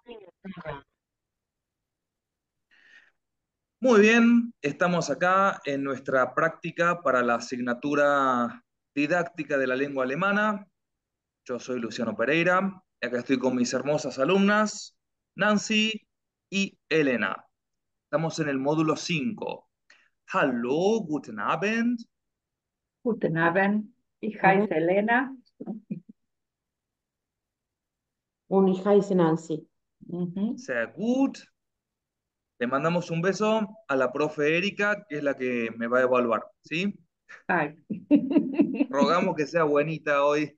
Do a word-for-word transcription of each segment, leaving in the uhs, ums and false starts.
Muy bien, estamos acá en nuestra práctica para la asignatura didáctica de la lengua alemana. Yo soy Luciano Pereira, y acá estoy con mis hermosas alumnas, Nancy y Elena. Estamos en el módulo cinco. Hallo, guten Abend. Guten Abend, ich A ver, heiße Elena. un hija dice Nancy. Ujú. Sehr gut. Le mandamos un beso a la profe Erika, que es la que me va a evaluar, ¿sí? Ay. Rogamos que sea buenita hoy.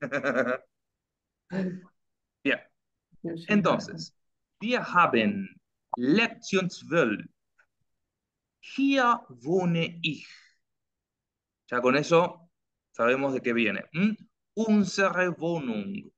Bien. Yo soy Marco. Entonces, wir haben Lektion zwölf. Hier wohne ich. Ya con eso sabemos de qué viene. ¿Mm? Unsere Wohnung.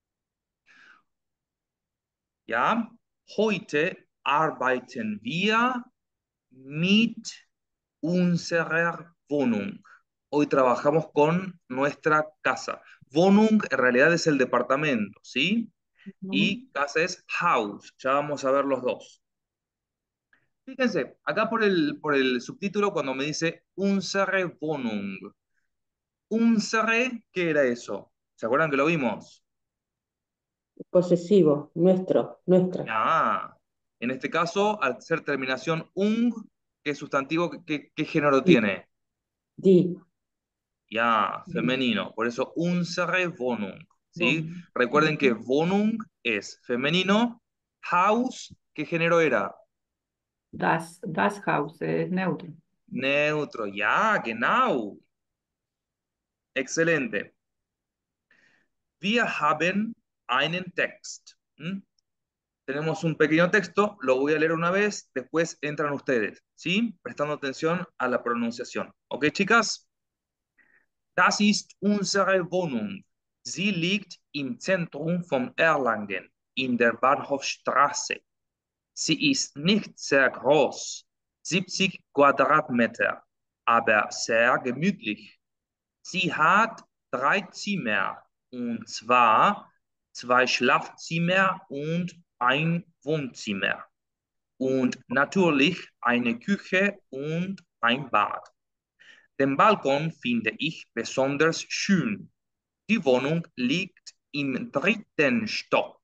Ja, heute arbeiten wir mit unserer Wohnung. Hoy trabajamos con nuestra casa. Wohnung en realidad es el departamento, ¿sí? Ujú. Y casa es Haus. Ya vamos a ver los dos. Fíjense, acá por el, por el subtítulo cuando me dice unsere Wohnung. Unsere, ¿qué era eso? ¿Se acuerdan que lo vimos? Posesivo, nuestro, nuestra. Ah, en este caso, al ser terminación ung, ¿qué sustantivo, qué, qué género Di, tiene? di. Ya, Bien. femenino. Por eso unsere Wohnung. ¿Sí? Bueno. Recuerden que Ujú. Wohnung es femenino. Haus, ¿qué género era? Das, das Haus es neutro. Neutro. Ya, genau. Excelente. Wir haben einen Text. ¿Mm? Tenemos un pequeño texto, lo voy a leer una vez, después entran ustedes, ¿sí? Prestando atención a la pronunciación. ¿Ok, chicas? Das ist unsere Wohnung. Sie liegt im Zentrum von Erlangen, in der Bahnhofstraße. Sie ist nicht sehr groß, siebzig Quadratmeter, aber sehr gemütlich. Sie hat drei Zimmer, und zwar zwei Schlafzimmer und ein Wohnzimmer. Und natürlich eine Küche und ein Bad. Den Balkon finde ich besonders schön. Die Wohnung liegt im dritten Stock.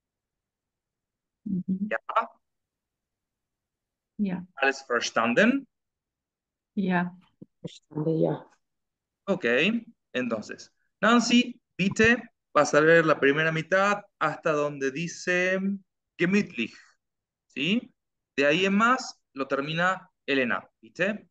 Ujú. Ja, Ya, alles verstanden? ya. Ande ya. Ok, entonces, Nancy, bitte, vas a leer la primera mitad hasta donde dice gemütlich, ¿sí? De ahí en más lo termina Elena, ¿viste?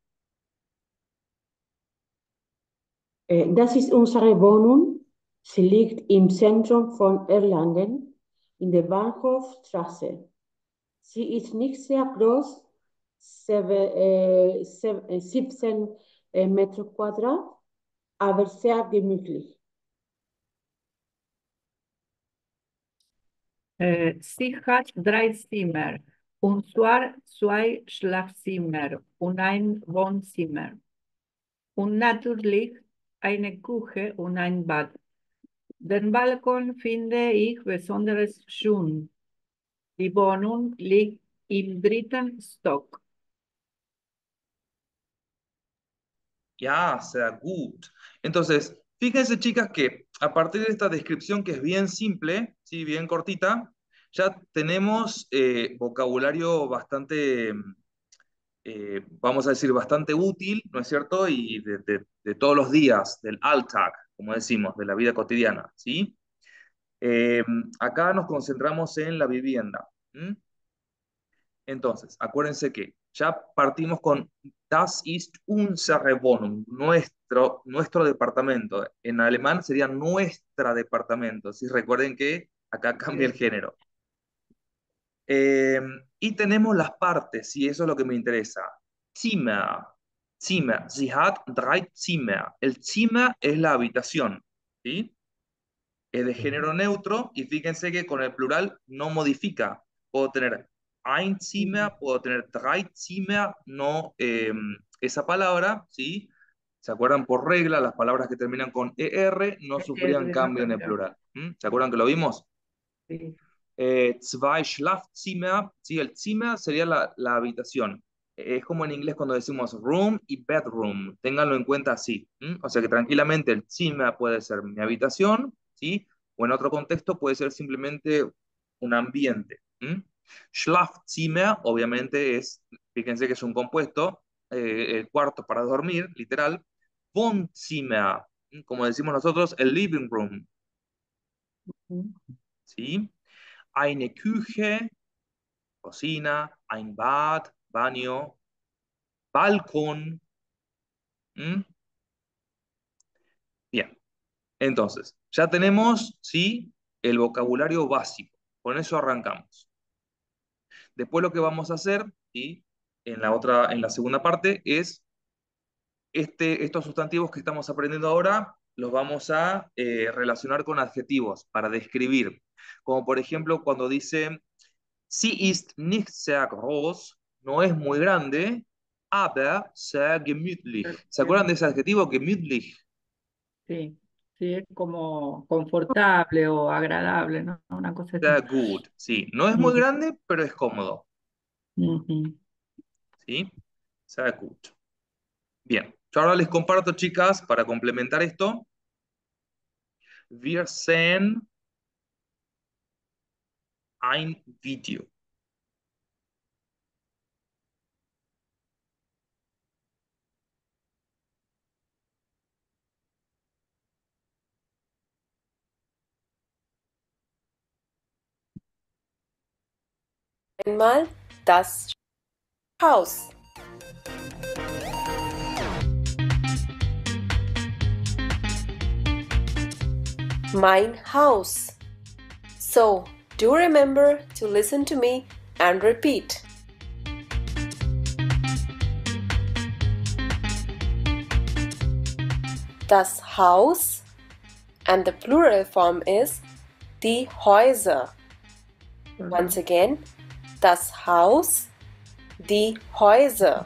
Eh, das ist unsere Wohnung. Sie liegt im Zentrum von Erlangen in der Bahnhofstraße. Sie ist nicht sehr groß, seve- äh, se- äh, siebzehn äh, Meter Quadrat, aber sehr gemütlich. Äh, sie hat drei Zimmer, und zwar zwei Schlafzimmer und ein Wohnzimmer. Und natürlich eine Küche und ein Bad. Den Balkon finde ich besonders schön. Die Wohnung liegt im dritten Stock. Ya, sea good. Entonces, fíjense, chicas, que a partir de esta descripción que es bien simple, ¿sí? Bien cortita, ya tenemos eh, vocabulario bastante, eh, vamos a decir, bastante útil, ¿no es cierto? Y de, de- de todos los días, del Alltag, como decimos, de la vida cotidiana, ¿sí? Eh, Acá nos concentramos en la vivienda. ¿M? Entonces, acuérdense que ya partimos con Das ist unsere Wohnung, nuestro, nuestro departamento. En alemán sería nuestra departamento. ¿Sí? Recuerden que acá cambia el género. Eh, y tenemos las partes, y eso es lo que me interesa. Zimmer. Zimmer. Sie hat drei Zimmer. El Zimmer es la habitación. ¿Sí? Es de género neutro y fíjense que con el plural no modifica. Puedo tener ein Zimmer, puedo tener drei Zimmer, no eh, esa palabra, ¿sí? ¿Se acuerdan por regla? Las palabras que terminan con er no sufrían R no cambio en el cambió. plural. ¿Mm? ¿Se acuerdan que lo vimos? Sí. Eh, zwei Schlafzimmer, sí, el Zimmer sería la, la habitación. Es como en inglés cuando decimos room y bedroom, ténganlo en cuenta así. ¿m? O sea que tranquilamente el Zimmer puede ser mi habitación, ¿sí? O en otro contexto puede ser simplemente un ambiente. ¿m? Schlafzimmer, obviamente, es, fíjense que es un compuesto, eh, el cuarto para dormir, literal. Wohnzimmer, ¿m? Como decimos nosotros, el living room, Mm. ¿sí? Eine Küche, cocina, ein Bad, baño, balcón. ¿m? Bien, entonces, ya tenemos, ¿sí? El vocabulario básico. Con eso arrancamos. Después lo que vamos a hacer, ¿sí? En la otra, en la segunda parte, es este, estos sustantivos que estamos aprendiendo ahora, los vamos a eh, relacionar con adjetivos para describir. Como por ejemplo, cuando dice, sie ist nicht sehr groß, no es muy grande, aber sehr gemütlich. ¿Se acuerdan de ese adjetivo, gemütlich? Sí, sí, es como confortable o agradable, ¿no? Una cosa así. Sehr gut, sí. No es muy Ujú, grande, pero es cómodo, ujú. ¿sí? Sehr gut. Bien, yo ahora les comparto, chicas, para complementar esto. Wir sehen ein Video. Einmal das Haus. Mein Haus. So, do remember to listen to me and repeat. Das Haus, and the plural form is die Häuser. Once again, das Haus, die Häuser.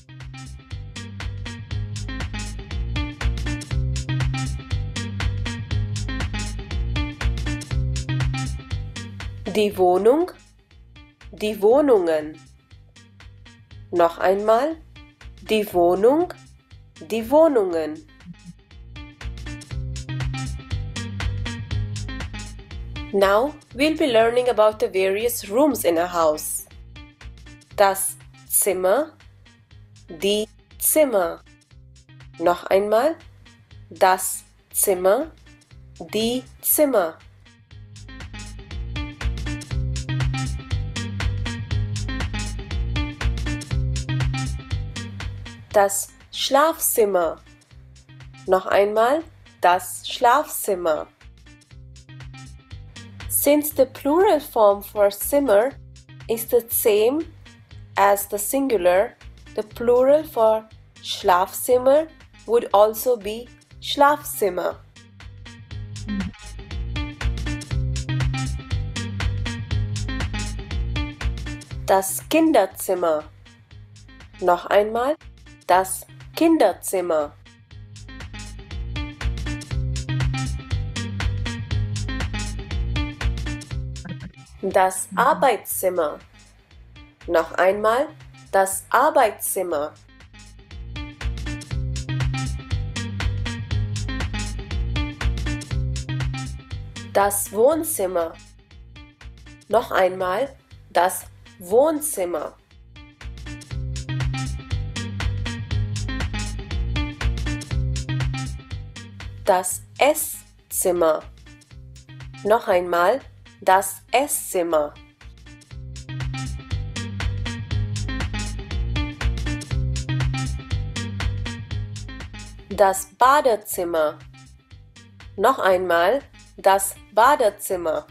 Die Wohnung, die Wohnungen. Noch einmal, die Wohnung, die Wohnungen. Now we'll be learning about the various rooms in a house. Das Zimmer, die Zimmer. Noch einmal, das Zimmer, die Zimmer. Das Schlafzimmer. Noch einmal, das Schlafzimmer. Since the plural form for Zimmer is the same as the singular, the plural for Schlafzimmer would also be Schlafzimmer. Das Kinderzimmer. Noch einmal, das Kinderzimmer. Das Arbeitszimmer. Noch einmal, das Arbeitszimmer. Das Wohnzimmer. Noch einmal, das Wohnzimmer. Das Esszimmer. Noch einmal, das Esszimmer. Das Badezimmer. Noch einmal, das Badezimmer.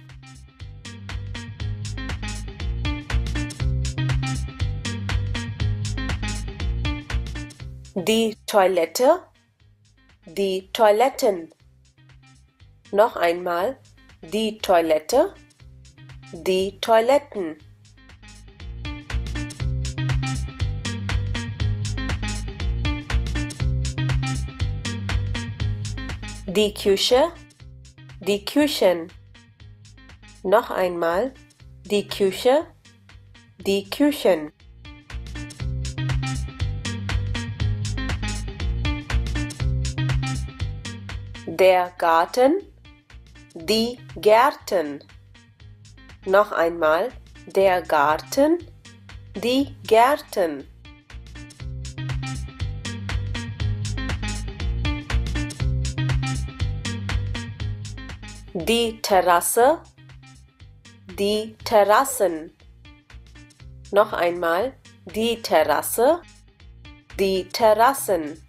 Die Toilette. Die Toiletten. Noch einmal, die Toilette, die Toiletten. Die Küche, die Küchen. Noch einmal, die Küche, die Küchen. Der Garten, die Gärten. Noch einmal, der Garten, die Gärten. Die Terrasse, die Terrassen. Noch einmal, die Terrasse, die Terrassen.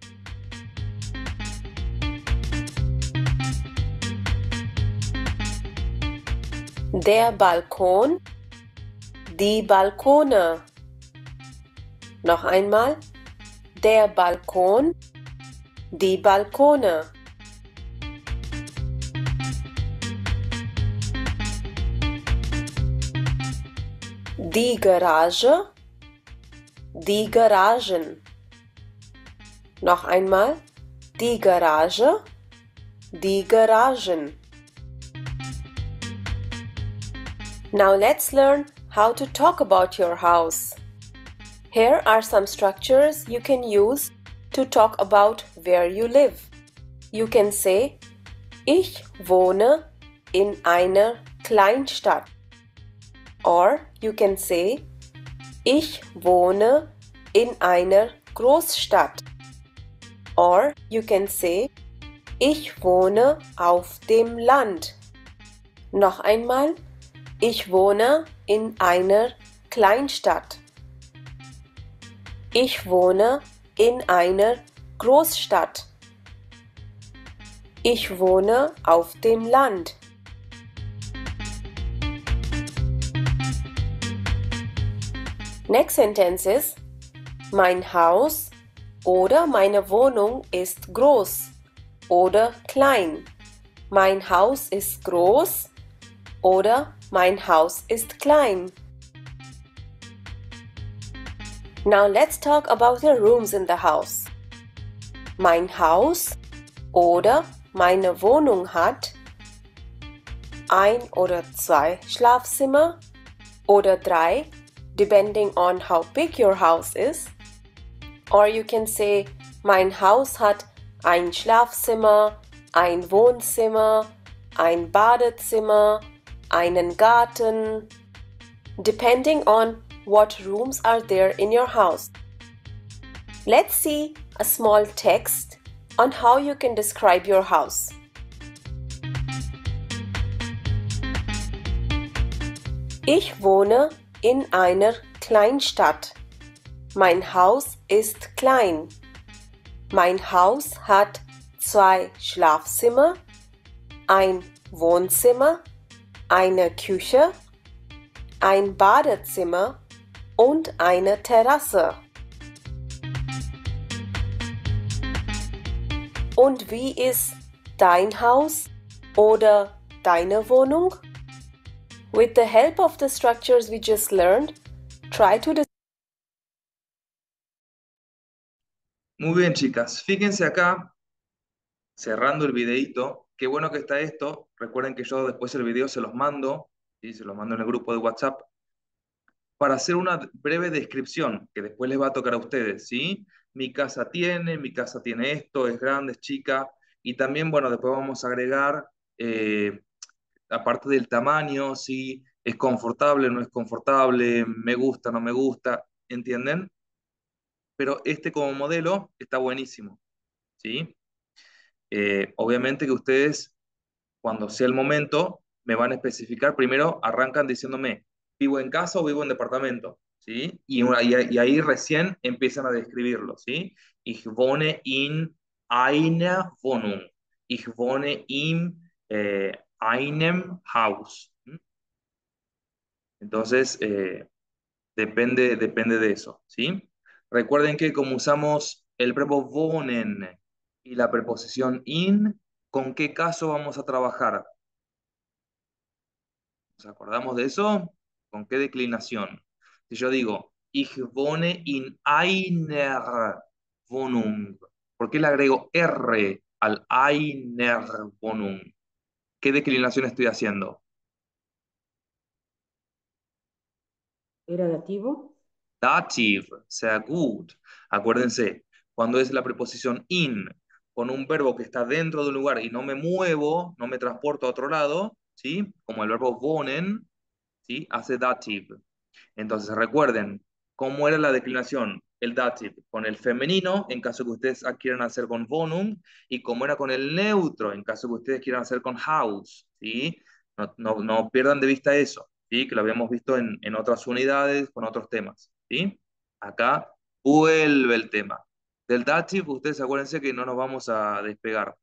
Der Balkon, die Balkone. Noch einmal, der Balkon, die Balkone. Die Garage, die Garagen. Noch einmal, die Garage, die Garagen. Now let's learn how to talk about your house. Here are some structures you can use to talk about where you live. You can say, ich wohne in einer Kleinstadt. Or you can say, ich wohne in einer Großstadt. Or you can say, ich wohne auf dem Land. Noch einmal, ich wohne in einer Kleinstadt. Ich wohne in einer Großstadt. Ich wohne auf dem Land. Next sentence is, mein Haus oder meine Wohnung ist groß oder klein. Mein Haus ist groß oder mein Haus ist klein. Now let's talk about the rooms in the house. Mein Haus oder meine Wohnung hat ein oder zwei Schlafzimmer oder drei, depending on how big your house is. Or you can say, mein Haus hat ein Schlafzimmer, ein Wohnzimmer, ein Badezimmer, einen Garten, depending on what rooms are there in your house. Let's see a small text on how you can describe your house. Ich wohne in einer Kleinstadt. Mein Haus ist klein. Mein Haus hat zwei Schlafzimmer, ein Wohnzimmer, eine Küche, ein Badezimmer und eine Terrasse. Und wie ist dein Haus oder deine Wohnung? With the help of the structures we just learned, try to describe. Muy bien, chicas. Fíjense acá, cerrando el videito. Qué bueno que está esto. Recuerden que yo después el video se los mando, ¿sí? Se los mando en el grupo de WhatsApp, para hacer una breve descripción que después les va a tocar a ustedes, ¿sí? Mi casa tiene, mi casa tiene esto, es grande, es chica, y también, bueno, después vamos a agregar, eh, aparte del tamaño, ¿sí? Es confortable, no es confortable, me gusta, no me gusta, ¿entienden? Pero este como modelo está buenísimo, ¿sí? Eh, obviamente que ustedes, cuando sea el momento, me van a especificar. Primero arrancan diciéndome, ¿vivo en casa o vivo en departamento? ¿Sí? Y, una- y, y ahí recién empiezan a describirlo, ¿sí? Ich wohne in einer Wohnung. Ich wohne in eh, einem Haus. ¿Mm? Entonces, eh, depende, depende de eso, ¿sí? Recuerden que como usamos el verbo wohnen y la preposición in, ¿con qué caso vamos a trabajar? ¿Nos acordamos de eso? ¿Con qué declinación? Si yo digo, ich wohne in einer Wohnung, ¿por qué le agrego R al einer Wohnung? ¿Qué declinación estoy haciendo? Era dativo. Dativ, sehr gut. Acuérdense, cuando es la preposición in con un verbo que está dentro de un lugar y no me muevo, no me transporto a otro lado, ¿sí? Como el verbo wohnen, ¿sí? Hace dativ. Entonces recuerden cómo era la declinación, el dative con el femenino en caso que ustedes quieran hacer con Wohnung y cómo era con el neutro en caso que ustedes quieran hacer con Haus, ¿sí? No, no, no pierdan de vista eso, ¿sí? Que lo habíamos visto en, en otras unidades con otros temas, ¿sí? Acá vuelve el tema. Del dative, ustedes acuérdense que no nos vamos a despegar.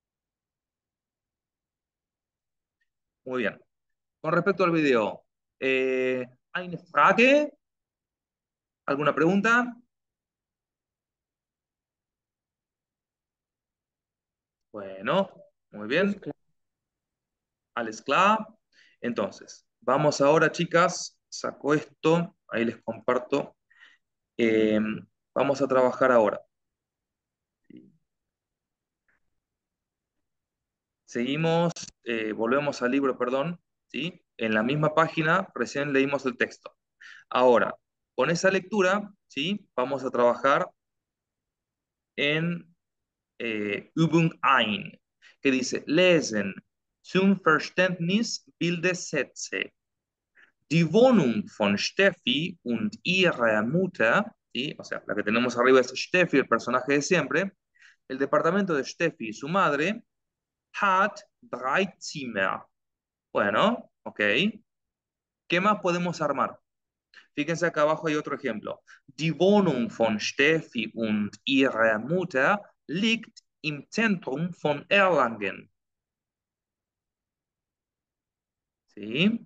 Muy bien. Con respecto al video, eh, ¿hay una Frage? ¿Alguna pregunta? Bueno, muy Alles bien. klar. Alles klar. Entonces, vamos ahora, chicas, saco esto, ahí les comparto. Eh, vamos a trabajar ahora. Seguimos, eh, volvemos al libro, perdón, ¿sí? En la misma página, recién leímos el texto. Ahora, con esa lectura, ¿sí? Vamos a trabajar en eh, Übung eins, que dice, lesen, zum Verständnis bilde Sätze. Die Wohnung von Steffi und ihrer Mutter, ¿sí? O sea, la que tenemos arriba es Steffi, el personaje de siempre. El departamento de Steffi y su madre hat drei Zimmer. Bueno, ok. ¿Qué más podemos armar? Fíjense acá abajo hay otro ejemplo. Die Wohnung von Steffi und ihrer Mutter liegt im Zentrum von Erlangen. ¿Sí?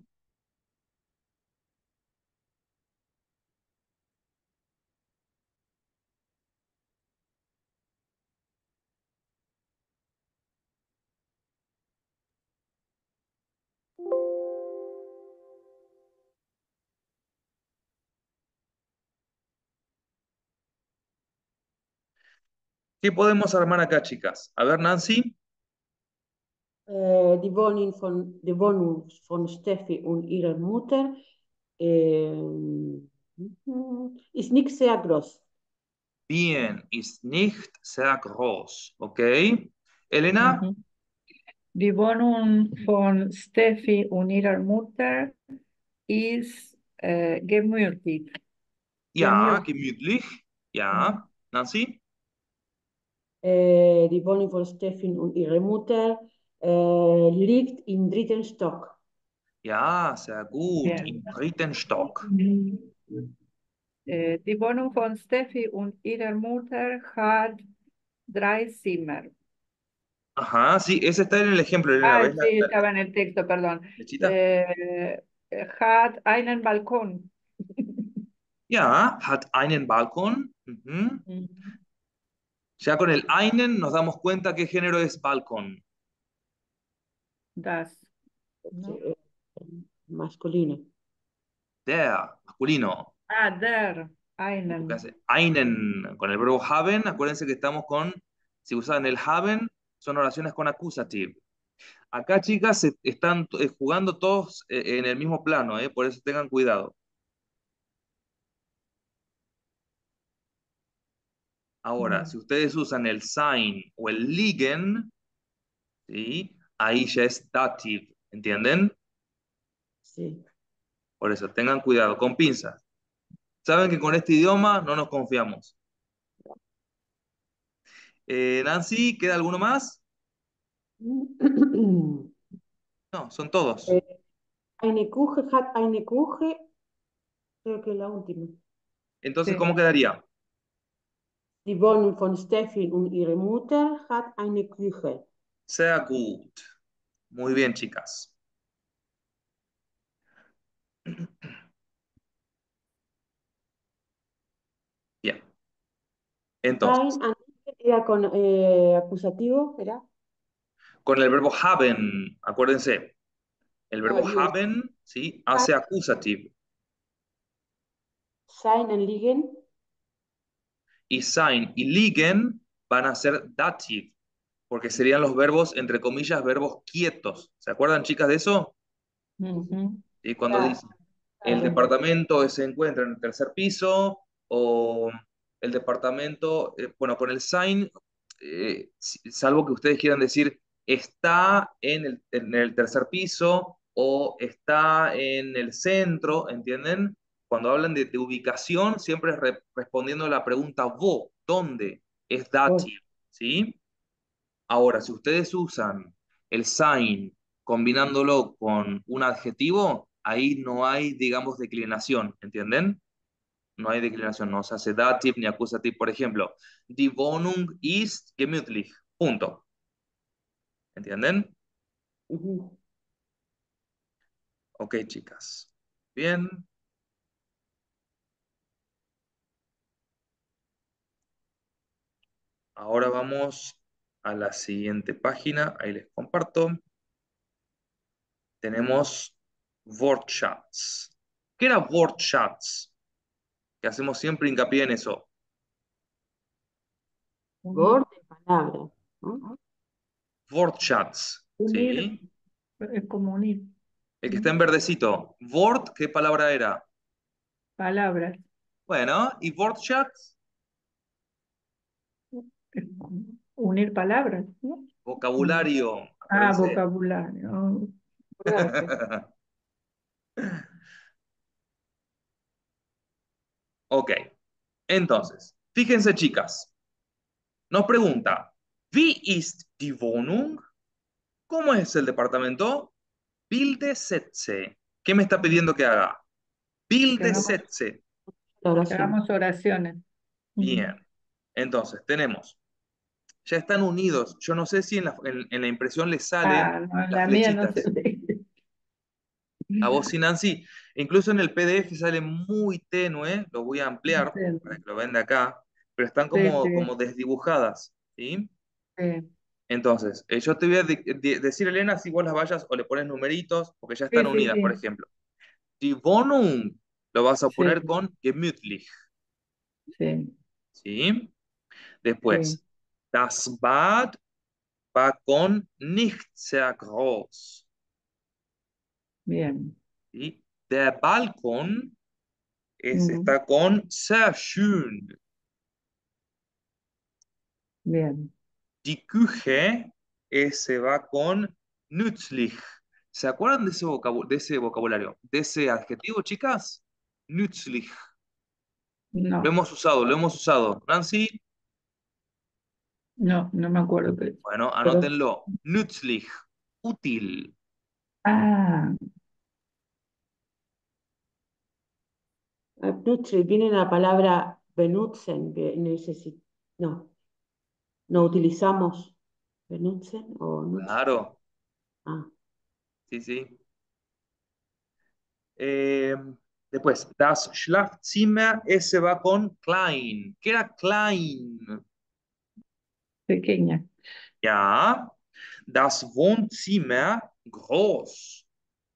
¿Qué podemos armar acá, chicas? A ver, Nancy. Äh, die Wohnung von, die Wohnung von Steffi und ihrer Mutter ähm, ist nicht sehr groß. Bien, ist nicht sehr groß. ¿Ok? Elena, Mhm. Die Wohnung von Steffi und ihrer Mutter ist äh, gemütlich. ja, Gemütlich. gemütlich. Mhm. Ja, Nancy, Äh, die Wohnung von Steffi und ihrer Mutter äh, liegt im dritten Stock. ja, sehr gut. Im Bien. dritten Stock. Mhm. Äh, die Wohnung von Steffi und ihrer Mutter hat drei Zimmer. Ajá, sí, ese está en el ejemplo, Elena. Ah, ¿Ves la, sí, la estaba en el texto, perdón. flechita? Äh, hat einen Balkon. Ja, hat einen Balkon. Ujú. Mhm. Ya con el einen nos damos cuenta qué género es balcón. Das, ¿no? Äh, masculino. Der, masculino. Ah, der, Porque einen. hace einen con el verbo haben. Acuérdense que estamos con, si usan el haben, son oraciones con accusative. Acá, chicas, se están eh, jugando todos eh, en el mismo plano, eh, por eso tengan cuidado. Ahora, Mm. si ustedes usan el sein o el liegen, ¿sí? Ahí ya es dative, ¿entienden? Sí. Por eso, tengan cuidado, con pinzas. Saben que con este idioma no nos confiamos. Eh, Nancy, ¿queda alguno más? No, son todos. Äh, eine Kuche hat eine Kuche, creo que la última. Entonces, Sí. ¿cómo quedaría? Die Wohnung von Steffi und ihrer Mutter hat eine Küche. Sehr gut. Muy bien, chicas. Bien. Entonces, Sein an- era con eh, acusativo, ¿era? con el verbo haben, acuérdense, el Ah, verbo y el haben, ¿sí? Hace accusative. sein and liegen. Y sein y liegen van a ser dative, porque serían los verbos, entre comillas, verbos quietos. ¿Se acuerdan, chicas, de eso? Ujú. ¿Sí? Cuando Ja, dicen, el Claro. departamento se encuentra en el tercer piso o el departamento, eh, bueno, con el sign, eh, si- salvo que ustedes quieran decir está en el, en el tercer piso o está en el centro, ¿entienden? Cuando hablan de, de ubicación, siempre es re- respondiendo a la pregunta ¿vo? ¿Dónde? Es Oh, dative, ¿sí? Ahora, si ustedes usan el sign combinándolo con un adjetivo, ahí no hay, digamos, declinación, ¿entienden? No hay declinación, no se hace dative ni accusative. Por ejemplo, die Wohnung ist gemütlich. Punto. ¿Entienden? ujú. Ok, chicas. Bien. Ahora vamos a la siguiente página. Ahí les comparto. Tenemos Wortschatz. ¿Qué era Wortschatz? Que hacemos siempre hincapié en eso. Unir, Word de palabra, ¿no? Wortschatz, unir, ¿sí? es como unir. El que está en ¿No? verdecito. Wort, ¿qué palabra era? Palabras. Bueno, ¿y Wortschatz? Es como unir palabras, ¿no? Mm. Vocabulario, Ah, acuérdense. vocabulario. Oh, gracias. Ok, entonces, fíjense chicas, nos pregunta, ¿Wie ist die Wohnung? ¿Cómo es el departamento? Bilde Sätze. ¿Qué me está pidiendo que haga? Que Bilde hagamos, Sätze. La que oración. hagamos oraciones. Bien, Mm. entonces tenemos, ya están unidos. Yo no sé si en la, en- en la impresión les sale Ah, no, en las la mía no se flechitas. ve. A vos y Nancy, incluso en el P D F sale muy tenue, lo voy a ampliar para que lo vean de acá, pero están Sí, como, sí, como desdibujadas, ¿sí? sí, Entonces, eh, yo te voy a de- de- decir, Elena, si vos las vayas o le pones numeritos, porque ya sí, están sí, unidas, por sí, ejemplo. Die Wohnung lo vas a sí, poner con gemütlich, sí, ¿sí? sí, Después, das Bad va con nicht sehr groß, bien, ¿sí? Der Balkon es, mm, está con sehr schön. bien, Die Küche eh, se va con nützlich. ¿Se acuerdan de ese, vocabu- de ese vocabulario? ¿De ese adjetivo, chicas? Nützlich. Lo no, hemos usado, lo hemos usado. Nancy, no, no me acuerdo qué es. bueno, Pero anótenlo. Nützlich, útil. Ah, ah, nutri, viene la palabra benutzen, que necesi- no, no utilizamos benutzen o nutzen. Claro, Ah, sí, sí. Eh, después, das Schlafzimmer, ese va con klein. ¿Qué era klein? pequeña, Ja. Das Wohnzimmer, groß.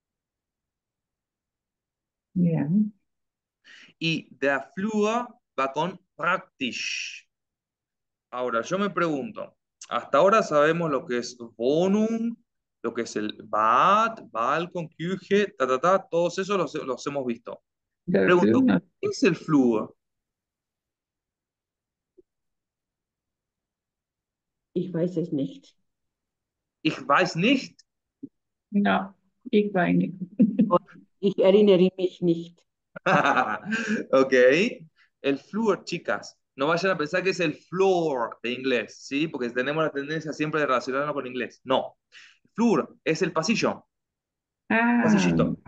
bien, Y der Flur va con praktisch. Ahora, yo me pregunto, hasta ahora sabemos lo que es Wohnung, lo que es el Bad, Balkon, Küche, ta, ta, ta, todos esos los, los hemos visto. del flu, Pregunto, no, ¿qué es el Flur? ich weiß es nicht. Ich weiß nicht. no, ich weiß nicht. Und ich erinnere mich nicht. Ok. El Flur, chicas, no vayan a pensar que es el floor de inglés, ¿sí? Porque tenemos la tendencia siempre de relacionarlo con inglés. No. Flur es el pasillo, Ah, pasillito.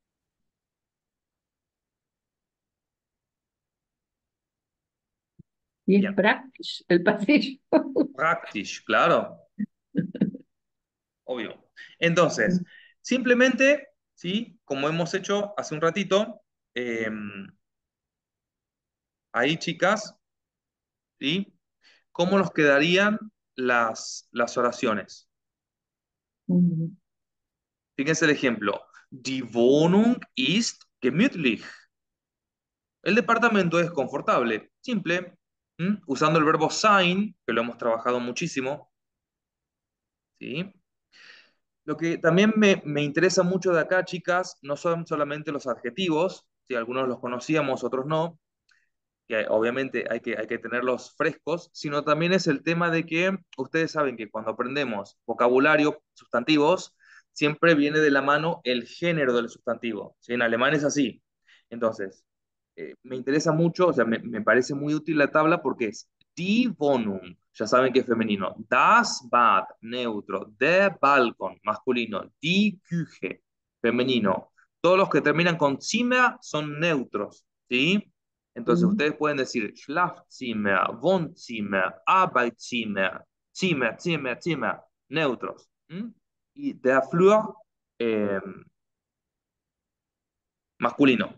y es Bien. práctico el pasillo. Praktisch, claro, obvio. Entonces, simplemente, ¿sí? Como hemos hecho hace un ratito, eh, ahí, chicas, ¿sí? ¿Cómo nos quedarían las, las oraciones? Mm, Fíjense el ejemplo. Die Wohnung ist gemütlich. El departamento es confortable, simple, ¿m? Usando el verbo sein, que lo hemos trabajado muchísimo, ¿sí? Lo que también me, me interesa mucho de acá, chicas, no son solamente los adjetivos, si algunos los conocíamos, otros no, que obviamente hay que, hay que tenerlos frescos, sino también es el tema de que ustedes saben que cuando aprendemos vocabulario, sustantivos, siempre viene de la mano el género del sustantivo. ¿Sí? En alemán es así. Entonces, eh, me interesa mucho, o sea, me, me parece muy útil la tabla porque es die Wohnung, ya saben que es femenino, das Bad, neutro, der Balkon, masculino, die Küche, femenino. Todos los que terminan con Zimmer son neutros, ¿sí? Entonces Mm. ustedes pueden decir Schlafzimmer, Wohnzimmer, Arbeitszimmer, Zimmer, Zimmer, Zimmer, neutros. ¿Mm? Y der Flur, eh, masculino.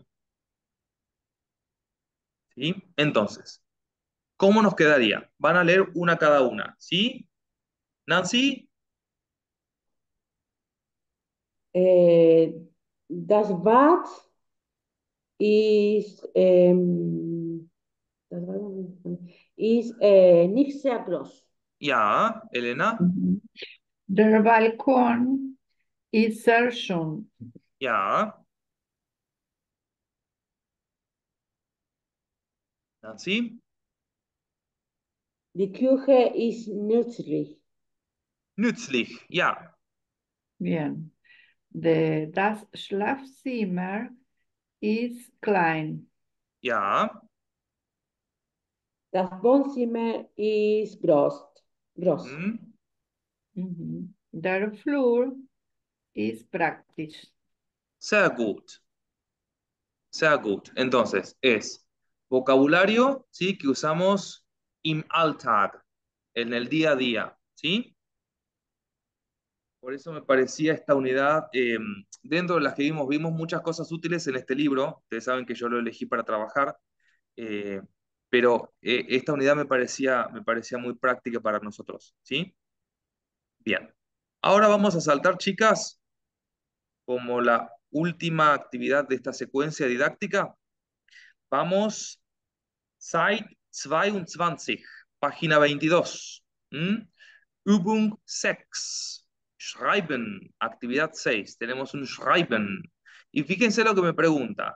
¿Sí? Entonces, ¿cómo nos quedaría? Van a leer una cada una, ¿sí? Nancy, Eh, das Bad is, ähm, das Bad is äh, nicht sehr groß. ya, Elena, Mhm. Der Balkon ist sehr schön. ya, Nancy, Die Küche ist nützlich. nützlich, ya, Bien. De, das Schlafzimmer ist klein. ya, Das Wohnzimmer ist groß. Groß. mm, Mhm. Der Flur ist praktisch. sehr gut, sehr gut. Entonces, es vocabulario, ¿sí? Que usamos im Alltag, en el día a día, ¿sí? Por eso me parecía esta unidad, eh, dentro de las que vimos, vimos muchas cosas útiles en este libro, ustedes saben que yo lo elegí para trabajar, eh, pero eh, esta unidad me parecía, me parecía muy práctica para nosotros, ¿sí? Bien. Ahora vamos a saltar, chicas, como la última actividad de esta secuencia didáctica. Vamos, Seite veintidos, página veintidós. ¿Mm? Übung seis, Schreiben, actividad seis. Tenemos un Schreiben. Y fíjense lo que me pregunta.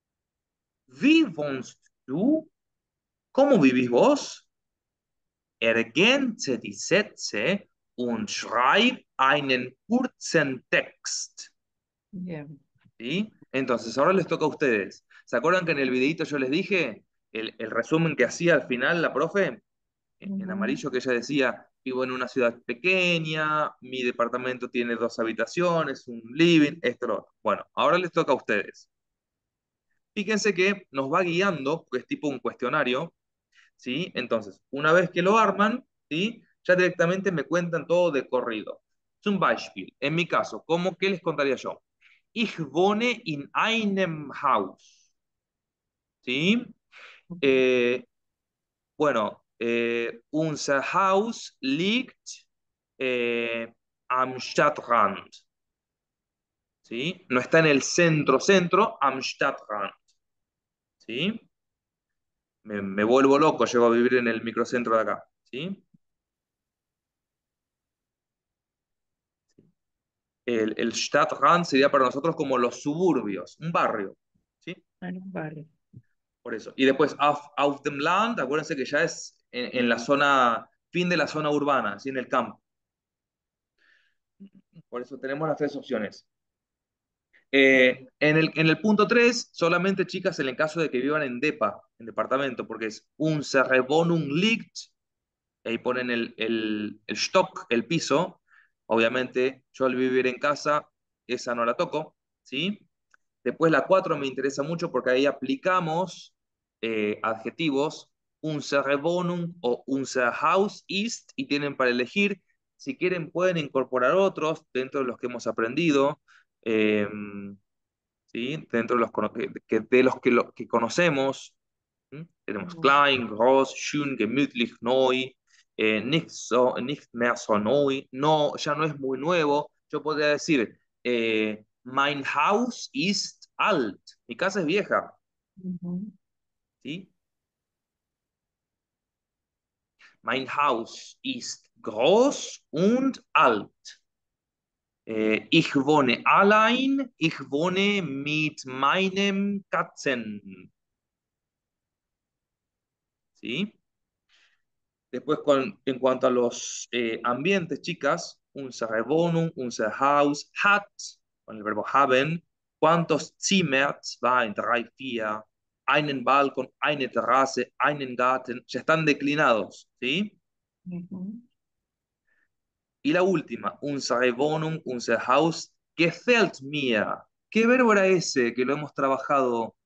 Wie wohnst du? ¿Cómo vivís vos? Ergänze die Sätze und schreib einen kurzen Text. Bien. ¿Sí? Entonces, ahora les toca a ustedes. ¿Se acuerdan que en el videito yo les dije el, el resumen que hacía al final la profe? En, en Ujú. amarillo que ella decía, vivo en una ciudad pequeña, mi departamento tiene dos habitaciones, un living, esto, lo otro. Bueno, ahora les toca a ustedes. Fíjense que nos va guiando, porque es tipo un cuestionario, ¿sí? Entonces, una vez que lo arman, ¿sí? Ya directamente me cuentan todo de corrido. Zum Beispiel, en mi caso, ¿cómo qué les contaría yo? Ich wohne in einem Haus, ¿sí? Eh, bueno, eh, unser Haus liegt eh, am Stadtrand, ¿sí? No está en el centro, centro, am Stadtrand, ¿sí? Me, me vuelvo loco, llego a vivir en el microcentro de acá, ¿sí? El, el Stadtrand sería para nosotros como los suburbios, un barrio, ¿sí? En un barrio. Por eso. Y después, auf, auf dem Land, acuérdense que ya es en, en la zona, fin de la zona urbana, ¿sí? En el campo. Por eso tenemos las tres opciones. Eh, en el, en el punto tres, solamente chicas en el caso de que vivan en DEPA, en departamento, porque es un Wohnung liegt, ahí ponen el, el, el stock, el piso. Obviamente, yo al vivir en casa, esa no la toco, ¿sí? Después la cuatro me interesa mucho porque ahí aplicamos eh, adjetivos, unser Wohnung o unser Haus ist, y tienen para elegir. Si quieren, pueden incorporar otros dentro de los que hemos aprendido. Eh, ¿sí? Dentro de los, que, de los que, lo, que conocemos. ¿Sí? Tenemos Ujú. klein, groß, schön, gemütlich, neu, eh, nicht, so, nicht mehr so neu, no, ya no es muy nuevo. Yo podría decir, eh, mein Haus ist alt, mi casa es vieja, Ujú. ¿sí? Mein Haus ist groß und alt. Eh, ich wohne allein, ich wohne mit meinem Katzen. ¿Sí? Después, con, en cuanto a los eh, ambientes, chicas, unsere Wohnung, unser Haus hat, con el verbo haben, ¿cuántos Zimmer? Zwei, drei, vier, einen Balkon, eine Terrasse, einen Garten, ya están declinados, ¿sí? Ujú. Y la última, unsere Wohnung, unser Haus, gefällt mir. ¿Qué verbo era ese que lo hemos trabajado?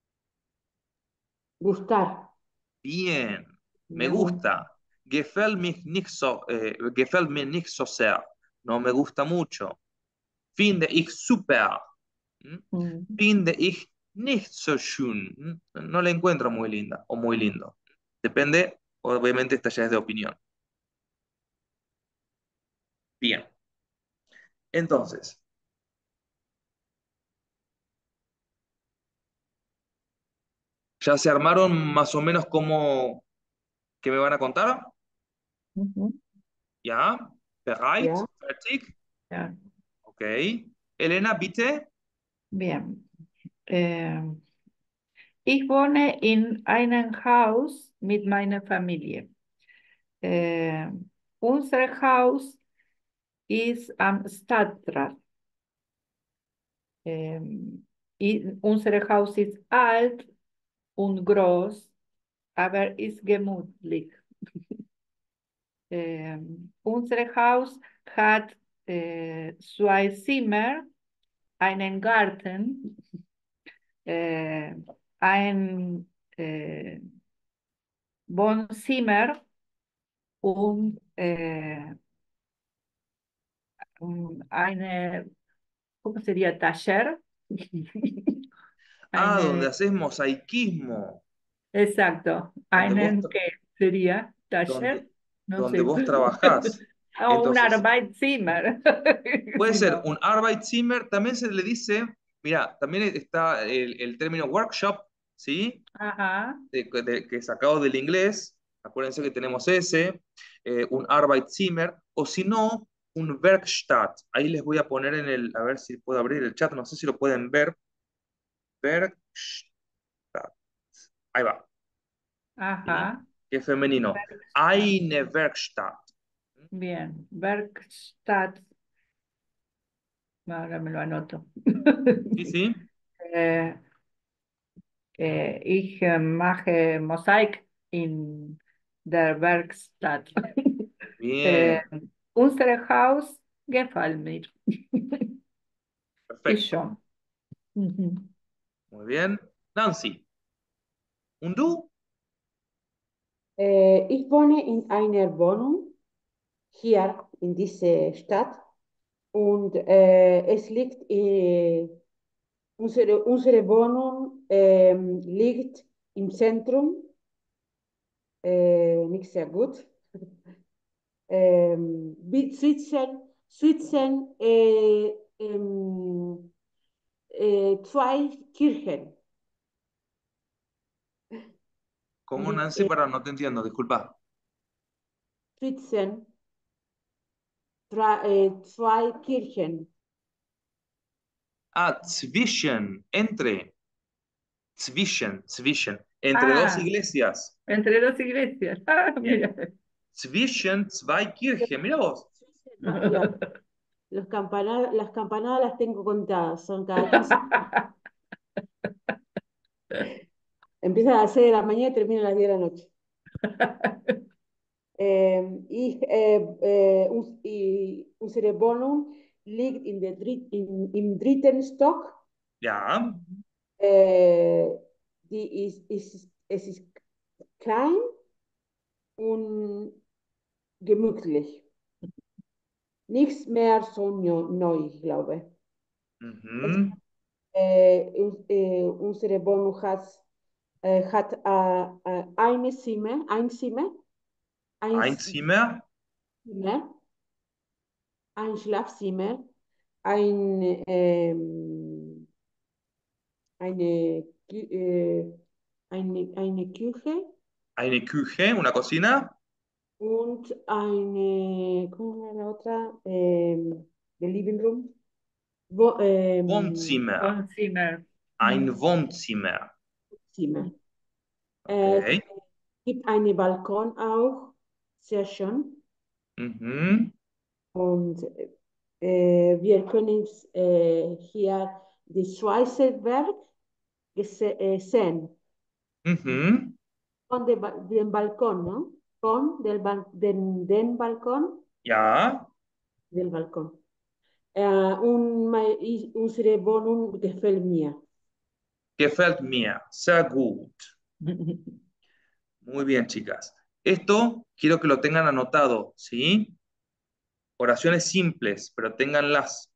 Gustar. Bien, me Me gusta. gusta. Gefällt mich nicht so, eh, gefällt mir nicht so sehr. No me gusta mucho. Finde ich super. ¿Mm? Mm. Finde ich nicht so schön. ¿Mm? No la encuentro muy linda o muy lindo. Depende, obviamente, esta ya es de opinión. Bien, entonces, ¿ya se armaron más o menos cómo que me van a contar? Ujú. ¿Ya? ¿Bereit? Ja. ¿Fertig? Ya. Ok. Elena, bitte. Bien. Eh, Ich wohne in einem Haus mit meiner Familie. Äh, Unser Haus ist am Stadtrand. Ähm, i- Unser Haus ist alt und groß, aber ist gemütlich. Ähm, Unser Haus hat äh, zwei Zimmer, einen Garten, äh, ein äh, Wohnzimmer und äh, un- eine, ¿cómo sería? Taller. Ah, donde Eine, haces mosaicismo, exacto. donde vos, Einen, tra- ¿qué sería? donde, Taller, no donde sé. vos trabajás. O un Entonces, Arbeitszimmer. puede Si ser no. un Arbeitszimmer, también se le dice, mira, también está el, el término workshop, ¿sí? Ajá, De- de- que es sacado del inglés, acuérdense que tenemos ese, eh, un Arbeitszimmer, o si no, un Werkstatt. Ahí les voy a poner en el, a ver si puedo abrir el chat, no sé si lo pueden ver. Werkstatt. Ahí va, ¿sí? ajá. Que es femenino. Werkstatt. Eine Werkstatt. Bien. Werkstatt. Ahora me lo anoto. Sí, sí, Eh, eh, ich äh, mache Mosaik in der Werkstatt. Äh, bien, Unser Haus gefällt mir. Ich perfecto. schon. Mhm. Muy bien. Nancy, ¿un du? Äh, ich wohne in einer Wohnung hier in dieser Stadt und äh, es liegt, äh, unsere, unsere Wohnung ähm, liegt im Zentrum, äh, nicht sehr gut. Ähm, wie zwischen, zwischen äh, ähm, äh, zwei Kirchen. ¿Cómo, Liegt, Nancy? äh, Para, no te entiendo, disculpa. zwischen drei, äh, zwei Kirchen. Ah, zwischen, entre, zwischen, zwischen, entre dos Ah, iglesias. entre dos iglesias. Ah, Bien. mira. Zwischen zwei Kirchen, mira vos. Ja, los campana- las campanadas las tengo contadas, son cada quince. Empiezan a las seis de la mañana y terminan a las diez de la noche. Ähm, ich, äh, äh, uns, i- unsere Wohnung liegt in der dritt, in, im dritten Stock. Ya, Äh, die ist, ist, es ist klein und gemütlich. Nichts mehr so neu, neu, ich glaube. Es, ujú. äh, us- äh, unsere Wohnung hat, äh, hat äh, äh, eine Zimmer, ein Zimmer, ein Ein Zimmer, Zimmer, ein Schlafzimmer, ein, ähm, eine, Kü- äh, eine, eine Küche eine Küche, una cocina, und eine, ¿cómo era la otra? Ähm, the living room. Wo, ähm, Wohnzimmer. Wohnzimmer. Ein Wohnzimmer. Zimmer. Okay. Es gibt einen Balkon auch, sehr schön. Mhm. Und äh, wir können äh, hier die Schweizerberg gese- äh, sehen. Mhm. Von dem, Ba- dem Balkon, ¿no? Von del, Bal den, den Balkon, Ja. del Balkon. Äh, und mein, ich, unsere Wohnung gefällt mir. Gefällt mir. Sehr gut. Muy bien, chicas. Esto quiero que lo tengan anotado, ¿sí? Oraciones simples, pero ténganlas.